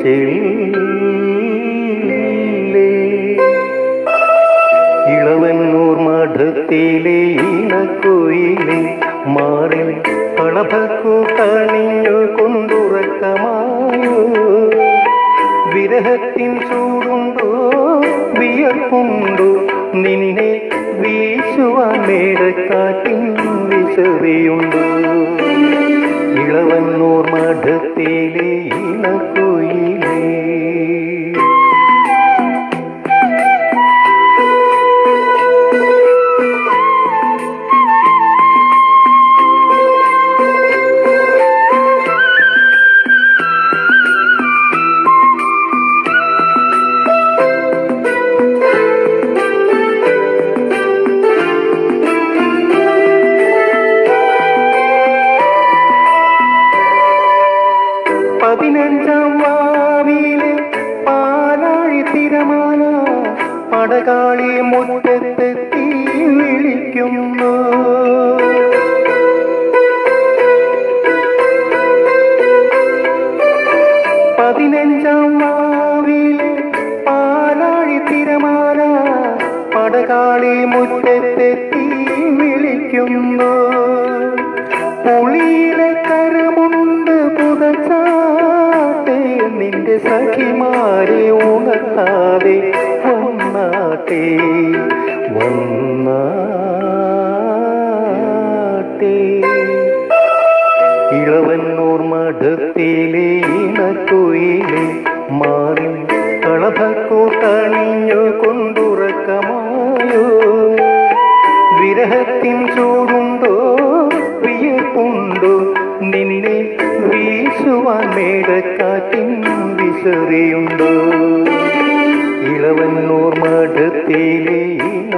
ഇളവന്നൂർ മഠത്തിലെ ഇണക്കുയിലെ മാറിൽ കളഭക്കു കണിഞ്ഞു കൊണ്ടുറക്കമായോ വിരഹത്തിൻ ചൂടുണ്ടോ വിയർപ്പുണ്ടോ നിന്നെ വീശുവാൻ മേടക്കാറ്റിൻ വിശറിയുണ്ടോ ഇളവന്നൂർ മഠത്തിലെ ഇണക്കുയിലേ പതിനഞ്ചാം വാവിലെ പാലാഴി തിരമാല പടകാളി മുറ്റത്തെത്തി വിളിക്കുന്നു പതിനഞ്ചാം വാവിലെ പാലാഴി തിരമാല പടകാളി മുറ്റത്തെത്തി വിളിക്കുന്നു പുളിയിലെ കരമുണ്ട് പുതച്ചാട്ടെ നിന്റെ സഖിമാരെ ഉണർത്താതെ വന്നാട്ടെ വന്നാട്ടെ ഇളവന്നൂർ മഠത്തിലെ ഇണക്കുയിലെ മാറിൽ കളഭക്കൂട്ടണിഞ്ഞു കൊണ്ടുറക്കമായോ വിരഹത്തിൻ ചൂടുണ്ടോ വിയർപ്പുണ്ടോ നിന്നെ വീശുവാൻ മേടക്കാറ്റിൻ വിശറിയുണ്ടോ ഇളവന്നൂർ മഠത്തിലെ